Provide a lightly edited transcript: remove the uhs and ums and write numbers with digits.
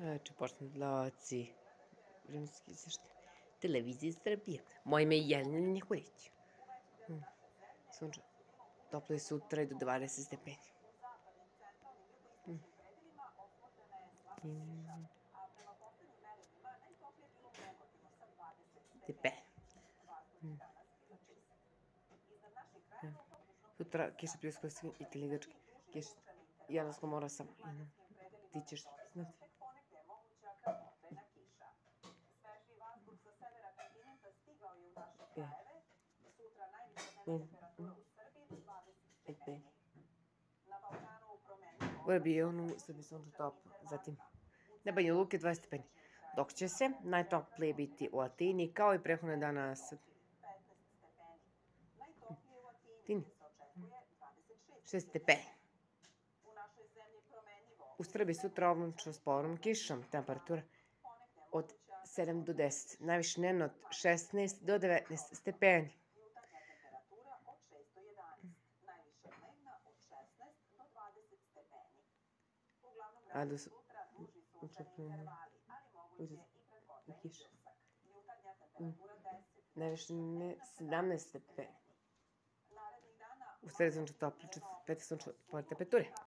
Znači, počnu gledalci vremenski izveštaj televizije Srbije. Moje ime je Jelena Njehurić. Sunčano. Toplo je sutra i do 20 stepeni. Tepe. Sutra kiša pljuskova i teligački. Kiša. Jednostavno mora sam. Ti ćeš znati. Ovo je bio u Srbiji sunčno toplo. Zatim, na Banja Luki 20 stepeni. Dok će se najtoplije biti u Atini, kao i prethodne dana Atini. 6 stepeni. U Srbiji sutra oblačno s povoljnom kišom, temperatura od 7 do 10, najviše dnevno od 16 do 19 stepeni. A do kiša. Najviše 17 stepeni. U sredi sunčno toplo, 5 sunčno pored temperature.